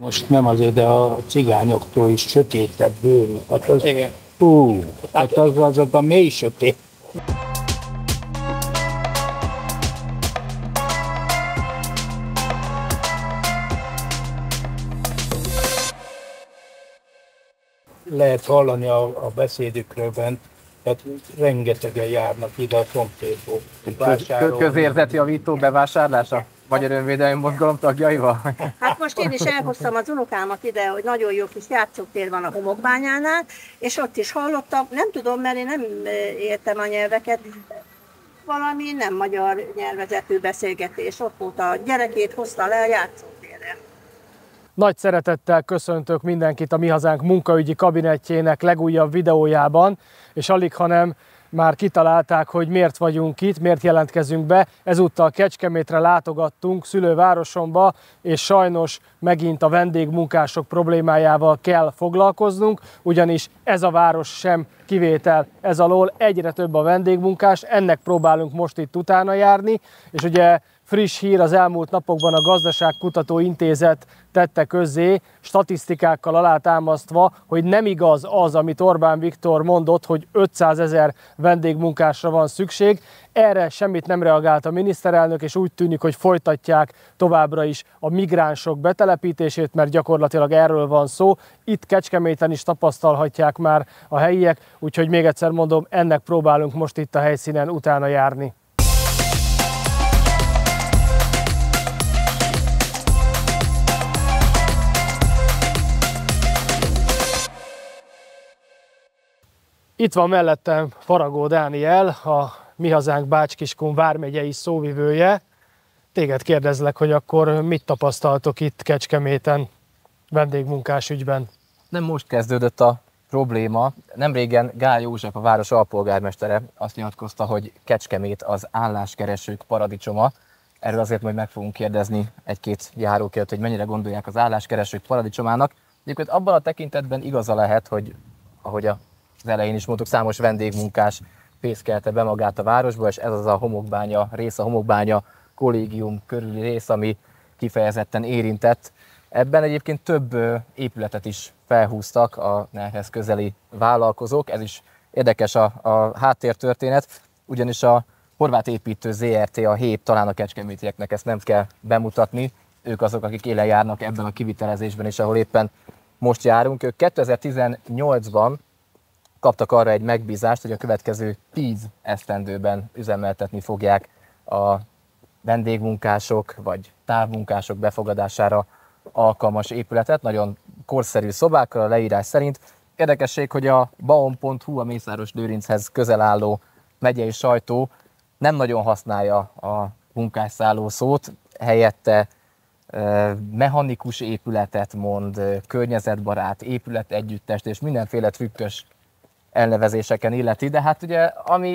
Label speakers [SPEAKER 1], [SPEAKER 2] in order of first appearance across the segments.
[SPEAKER 1] Most nem azért, de a cigányoktól is sötétebb bőrük. Hát az,
[SPEAKER 2] Igen.
[SPEAKER 1] Hát az a mély sötét. Lehet hallani a beszédükről bent, tehát rengetegen járnak ide a Szomszédból.
[SPEAKER 2] Közérzetjavító bevásárlása? Magyar Önvédelmi Mozgalom tagjaival?
[SPEAKER 3] Hát most én is elhoztam az unokámat ide, hogy nagyon jó kis játszótér van a Homokbányánál, és ott is hallottam, nem tudom, mert én nem értem a nyelveket, valami nem magyar nyelvezetű beszélgetés. Ott volt a gyerekét, hozta le a játszótérre.
[SPEAKER 4] Nagy szeretettel köszöntök mindenkit a Mi Hazánk munkaügyi kabinetjének legújabb videójában, és alighanem már kitalálták, hogy miért vagyunk itt, miért jelentkezünk be. Ezúttal Kecskemétre látogattunk, szülővárosomba, és sajnos megint a vendégmunkások problémájával kell foglalkoznunk, ugyanis ez a város sem kivétel ez alól, egyre több a vendégmunkás, ennek próbálunk most itt utána járni, és ugye friss hír, az elmúlt napokban a Gazdaságkutató Intézet tette közzé, statisztikákkal alátámasztva, hogy nem igaz az, amit Orbán Viktor mondott, hogy 500 000 vendégmunkásra van szükség. Erre semmit nem reagált a miniszterelnök, és úgy tűnik, hogy folytatják továbbra is a migránsok betelepítését, mert gyakorlatilag erről van szó. Itt Kecskeméten is tapasztalhatják már a helyiek, úgyhogy még egyszer mondom, ennek próbálunk most itt a helyszínen utána járni. Itt van mellettem Faragó Dániel, a Mi Hazánk Bács-Kiskun vármegyei szóvivője. Téged kérdezlek, hogy akkor mit tapasztaltok itt Kecskeméten vendégmunkás ügyben?
[SPEAKER 2] Nem most kezdődött a probléma. Nemrégen Gál József, a város alpolgármestere azt nyilatkozta, hogy Kecskemét az álláskeresők paradicsoma. Erről azért majd meg fogunk kérdezni egy-két járókért, hogy mennyire gondolják az álláskeresők paradicsomának. Egyébként abban a tekintetben igaza lehet, hogy ahogy az elején is mondtuk, számos vendégmunkás fészkelte be magát a városba, és ez az a homokbánya rész, a homokbánya kollégium körüli rész, ami kifejezetten érintett. Ebben egyébként több épületet is felhúztak a NER-hez közeli vállalkozók, ez is érdekes a háttértörténet, ugyanis a Horváth Építő ZRT a hét, talán a kecskemétieknek ezt nem kell bemutatni, ők azok, akik élen járnak ebben a kivitelezésben is, ahol éppen most járunk. Ők 2018-ban kaptak arra egy megbízást, hogy a következő 10 esztendőben üzemeltetni fogják a vendégmunkások vagy távmunkások befogadására alkalmas épületet, nagyon korszerű szobákkal a leírás szerint. Érdekesség, hogy a baon.hu, a Mészáros Lőrinchez közel álló megyei sajtó nem nagyon használja a munkásszálló szót, helyette mechanikus épületet mond, környezetbarát épületegyüttest és mindenféle trükkös elnevezéseken illeti, de hát ugye ami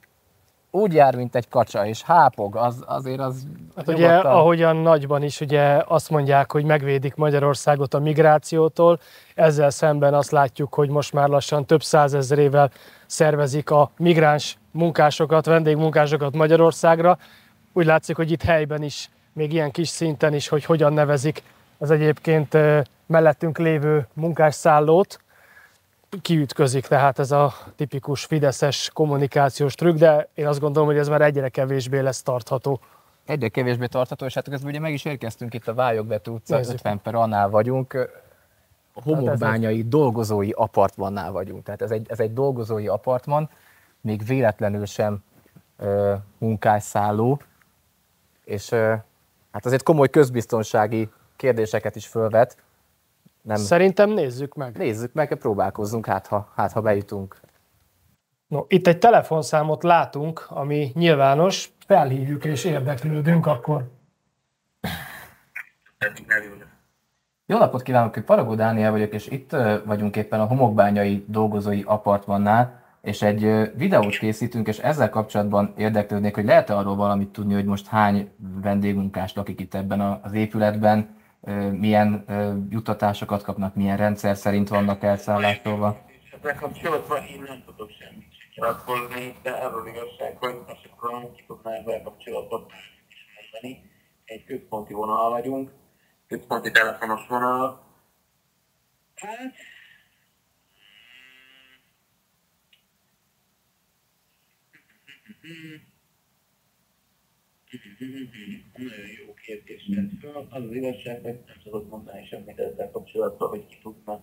[SPEAKER 2] úgy jár, mint egy kacsa, és hápog, azért az...
[SPEAKER 4] Hát ugye, ahogyan nagyban is ugye azt mondják, hogy megvédik Magyarországot a migrációtól, ezzel szemben azt látjuk, hogy most már lassan több százezrével szervezik a migráns munkásokat, vendégmunkásokat Magyarországra. Úgy látszik, hogy itt helyben is, még ilyen kis szinten is, hogy hogyan nevezik az egyébként mellettünk lévő munkásszállót, kiütközik, tehát ez a tipikus fideszes kommunikációs trükk, de én azt gondolom, hogy ez már egyre kevésbé lesz tartható.
[SPEAKER 2] Egyre kevésbé tartható, és hát közben ugye meg is érkeztünk itt a Vályogbetű utca 50 per annál vagyunk, homokbányai dolgozói apartmannál vagyunk, tehát ez egy dolgozói apartman, még véletlenül sem munkásszálló, és hát azért komoly közbiztonsági kérdéseket is fölvet.
[SPEAKER 4] Szerintem nézzük meg.
[SPEAKER 2] Nézzük meg, próbálkozzunk, hát ha bejutunk.
[SPEAKER 4] No, itt egy telefonszámot látunk, ami nyilvános, felhívjuk és érdeklődünk akkor.
[SPEAKER 2] Jó napot kívánok, Faragó Dániel vagyok, és itt vagyunk éppen a homokbányai dolgozói apartmannál, és egy videót készítünk, és ezzel kapcsolatban érdeklődnék, hogy lehet-e arról valamit tudni, hogy most hány vendégmunkás lakik itt ebben az épületben, milyen juttatásokat kapnak, milyen rendszer szerint vannak elszállásolva?
[SPEAKER 5] Ezzel kapcsolatban én nem tudok semmit nyilatkozni, de arról igazság, hogy most akkor ki tudnám ezzel kapcsolatban is mondani. Egy központi vonal vagyunk, központi telefonos vonal. Hát, nagyon jó kérdés tett fel. Az az igazság, hogy nem tudok mondani semmit ezzel kapcsolatban, hogy ki tudna.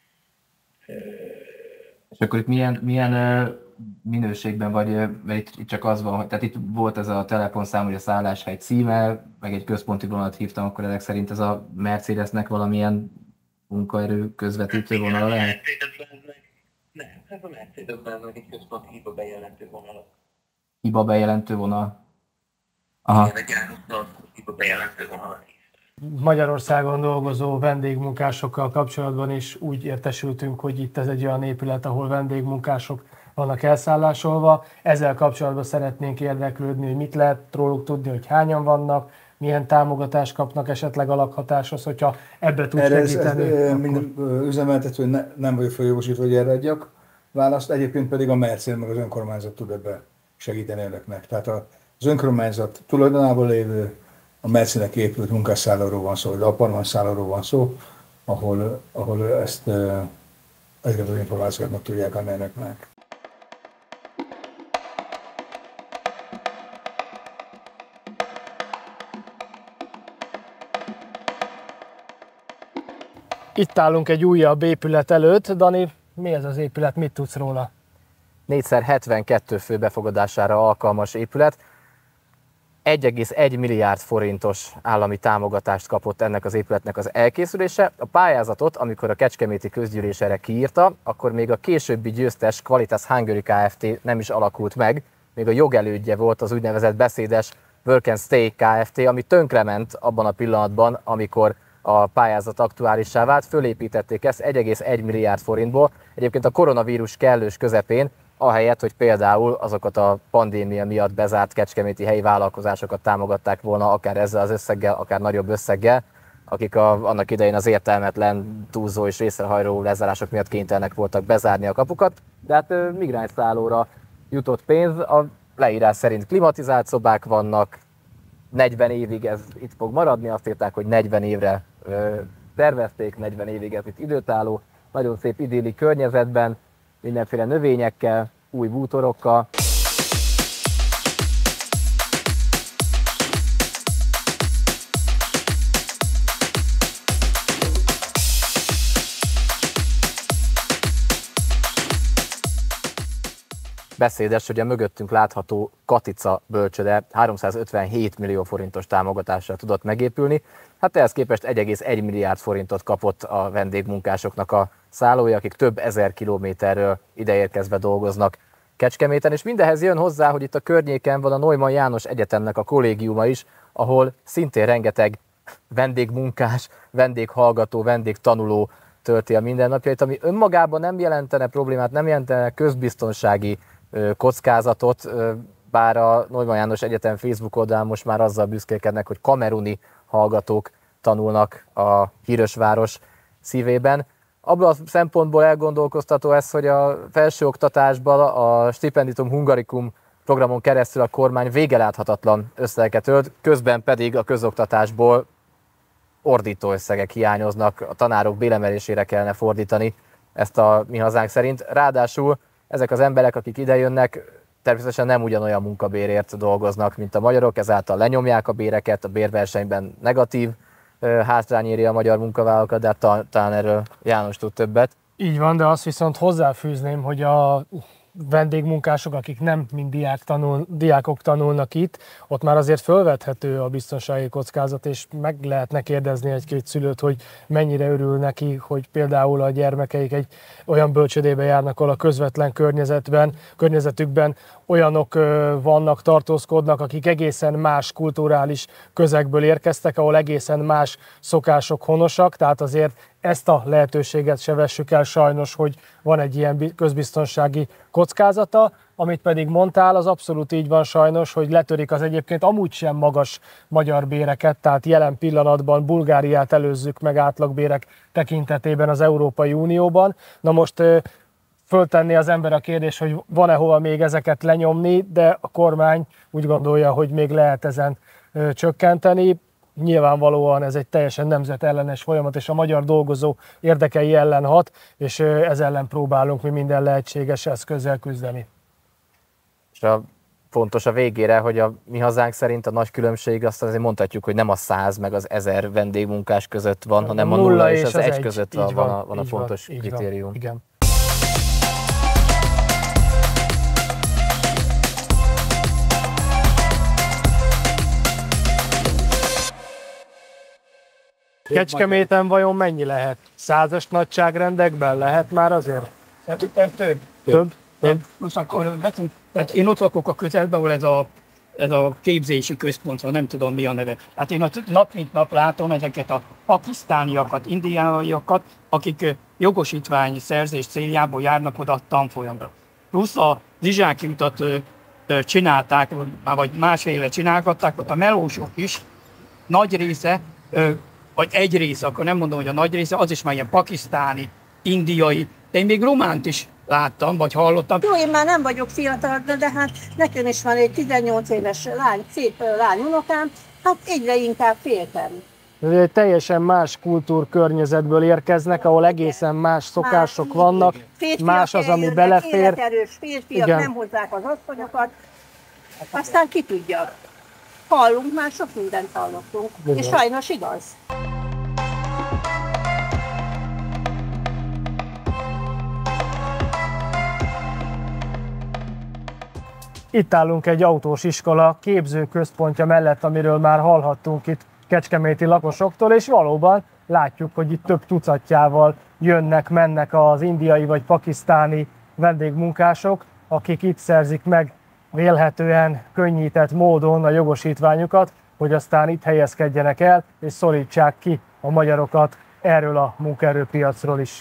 [SPEAKER 2] És akkor itt milyen minőségben vagy, mert itt csak az van, hogy tehát itt volt ez a telefonszám, hogy a szálláshely címe, meg egy központi vonalat hívtam, akkor ezek szerint ez a Mercedesnek valamilyen munkaerő közvetítő vonala lehet?
[SPEAKER 5] Nem, hát a Mercedesben egy központi hiba bejelentő vonal.
[SPEAKER 2] Hiba bejelentő vonal? Aha.
[SPEAKER 5] Igen, egy János hiba bejelentő vonal.
[SPEAKER 4] Magyarországon dolgozó vendégmunkásokkal kapcsolatban is úgy értesültünk, hogy itt ez egy olyan épület, ahol vendégmunkások vannak elszállásolva. Ezzel kapcsolatban szeretnénk érdeklődni, hogy mit lehet róluk tudni, hogy hányan vannak, milyen támogatást kapnak esetleg a lakhatáshoz, hogyha ebbe tud segíteni.
[SPEAKER 6] Minden üzemeltető nem vagyok feljogosítva, hogy erre adjak választ. Egyébként pedig a Mercél meg az önkormányzat tud ebbe segíteni önöknek. Tehát az önkormányzat tulajdonában lévő, a Mercének épült munkásszállóról van szó, vagy apartmanszállóról van szó, ahol ezeket az információkat meg tudják adni önöknek.
[SPEAKER 4] Itt állunk egy újabb épület előtt. Dani, mi ez az épület, mit tudsz róla?
[SPEAKER 2] 4x72 fő befogadására alkalmas épület. 1,1 milliárd forintos állami támogatást kapott ennek az épületnek az elkészülése. A pályázatot, amikor a Kecskeméti Közgyűlés erre kiírta, akkor még a későbbi győztes Qualitas Hungary Kft. Nem is alakult meg, még a jogelődje volt az úgynevezett beszédes Work and Stay Kft., ami tönkrement abban a pillanatban, amikor a pályázat aktuálissá vált, fölépítették ezt 1,1 milliárd forintból. Egyébként a koronavírus kellős közepén, ahelyett, hogy például azokat a pandémia miatt bezárt kecskeméti helyi vállalkozásokat támogatták volna, akár ezzel az összeggel, akár nagyobb összeggel, akik annak idején az értelmetlen, túlzó és részrehajló lezárások miatt kénytelenek voltak bezárni a kapukat. De hát migránsszállóra jutott pénz, a leírás szerint klimatizált szobák vannak, 40 évig ez itt fog maradni, azt írták, hogy 40 évre tervezték, 40 évig ez itt időtálló, nagyon szép idilli környezetben, mindenféle növényekkel, új bútorokkal. Beszédes, hogy a mögöttünk látható Katica bölcsöde 357 millió forintos támogatással tudott megépülni. Hát ehhez képest 1,1 milliárd forintot kapott a vendégmunkásoknak a szállója, akik több ezer kilométerről ideérkezve dolgoznak Kecskeméten, és mindehhez jön hozzá, hogy itt a környéken van a Neumann János Egyetemnek a kollégiuma is, ahol szintén rengeteg vendégmunkás, vendéghallgató, vendégtanuló tölti a mindennapjait, ami önmagában nem jelentene problémát, nem jelentene közbiztonsági kockázatot, bár a Neumann János Egyetem Facebook oldalán most már azzal büszkélkednek, hogy kameruni hallgatók tanulnak a Hírösváros szívében. Abban a szempontból elgondolkoztató ez, hogy a felsőoktatásban a Stipendium Hungaricum programon keresztül a kormány végeláthatatlan összegeket ölt, közben pedig a közoktatásból ordító összegek hiányoznak, a tanárok béremelésére kellene fordítani ezt a mi hazánk szerint. Ráadásul ezek az emberek, akik idejönnek, természetesen nem ugyanolyan munkabérért dolgoznak, mint a magyarok, ezáltal lenyomják a béreket, a bérversenyben negatív hátrány éri a magyar munkavállalókat, de hát talán erről János tud többet.
[SPEAKER 4] Így van, de azt viszont hozzáfűzném, hogy a vendégmunkások, akik nem mind diákok tanulnak itt, ott már azért fölvethető a biztonsági kockázat, és meg lehetne kérdezni egy-két szülőt, hogy mennyire örül neki, hogy például a gyermekeik egy olyan bölcsödébe járnak, ahol a közvetlen környezetükben olyanok vannak, tartózkodnak, akik egészen más kulturális közegből érkeztek, ahol egészen más szokások honosak, tehát azért ezt a lehetőséget se vessük el sajnos, hogy van egy ilyen közbiztonsági kockázata, amit pedig mondtál, az abszolút így van sajnos, hogy letörik az egyébként amúgy sem magas magyar béreket, tehát jelen pillanatban Bulgáriát előzzük meg átlagbérek tekintetében az Európai Unióban. Na most föltenni az ember a kérdés, hogy van-e hova még ezeket lenyomni, de a kormány úgy gondolja, hogy még lehet ezen csökkenteni. nyilvánvalóan ez egy teljesen nemzetellenes folyamat, és a magyar dolgozó érdekei ellen hat, és ez ellen próbálunk mi minden lehetséges eszközzel küzdeni.
[SPEAKER 2] És fontos a végére, hogy a mi hazánk szerint a nagy különbség, azt azért mondhatjuk, hogy nem a 100 meg az 1000 vendégmunkás között van, hanem a 0 és az 1 között van a fontos kritérium.
[SPEAKER 4] Igen. Kecskeméten vajon mennyi lehet? 100-as nagyságrendekben lehet már azért?
[SPEAKER 1] Szerintem több.
[SPEAKER 4] Több?
[SPEAKER 1] Most akkor tehát én ott lakok a közelben, ahol ez a képzési központ, nem tudom mi a neve. Hát én nap mint nap látom ezeket a pakisztániakat, indiaiakat, akik jogosítvány szerzés céljából járnak oda tanfolyamra. Plusz a Zsizsáki utat csinálták, vagy másfél éve csinálgatták, ott a melósok is nagy része, vagy egy része, akkor nem mondom, hogy a nagy része, az is már ilyen pakisztáni, indiai, de én még románt is láttam, vagy hallottam.
[SPEAKER 3] Jó, én már nem vagyok fiatal, de hát nekem is van egy 18 éves lány, szép lány unokám, hát egyre inkább féltem.
[SPEAKER 4] Egy teljesen más kultúrkörnyezetből érkeznek, ahol egészen más szokások vannak, más az, ami belefér.
[SPEAKER 3] Életerős férfiak, nem hozzák az asszonyokat, aztán ki tudja. Hallunk, már sok mindent hallottunk, és sajnos igaz.
[SPEAKER 4] Itt állunk egy autós iskola képzőközpontja mellett, amiről már hallhattunk itt kecskeméti lakosoktól, és valóban látjuk, hogy itt több tucatjával jönnek-mennek az indiai vagy pakisztáni vendégmunkások, akik itt szerzik meg vélhetően könnyített módon a jogosítványukat, hogy aztán itt helyezkedjenek el, és szorítsák ki a magyarokat erről a munkaerőpiacról is.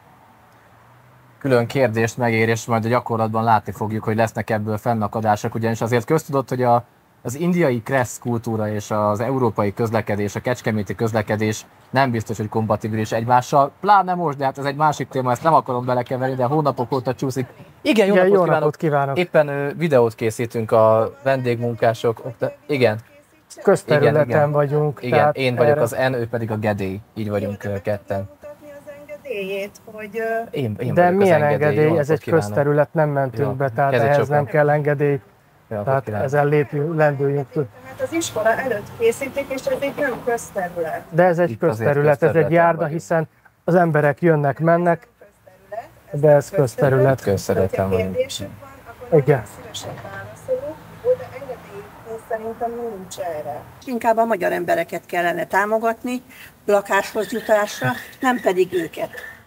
[SPEAKER 2] Külön kérdést megér, és majd a gyakorlatban látni fogjuk, hogy lesznek ebből fennakadások, ugyanis azért köztudott, hogy az indiai kressz kultúra és az európai közlekedés, a kecskeméti közlekedés nem biztos, hogy kompatibilis egymással, pláne most, de hát ez egy másik téma, ezt nem akarom belekeverni, de hónapok óta csúszik. Igen, jó napot kívánok! Éppen videót készítünk a vendégmunkások, igen.
[SPEAKER 4] Közterületen vagyunk.
[SPEAKER 2] Igen, én vagyok az N, ő pedig a Gedély, így vagyunk ketten.
[SPEAKER 3] Hogy...
[SPEAKER 4] De milyen engedély? Ez egy közterület, nem mentünk be, tehát ehhez nem kell engedély. Tehát ezen lendüljünk.
[SPEAKER 7] Hát az iskola előtt készítik, és ez egy nem közterület.
[SPEAKER 4] De ez egy közterület, ez egy járda, hiszen az emberek jönnek, mennek, de ez közterület.
[SPEAKER 2] Közterületen vagyunk.
[SPEAKER 4] Igen.
[SPEAKER 7] Szívesen válaszolunk, de engedély szerintem nincs erre.
[SPEAKER 3] Inkább a magyar embereket kellene támogatni lakáshoz jutásra, nem pedig őket.